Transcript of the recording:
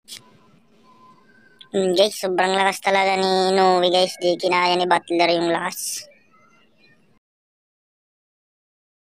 Guys, sobrang lakas talaga ni Noe guys. Di kinaya ni Butler yung lakas.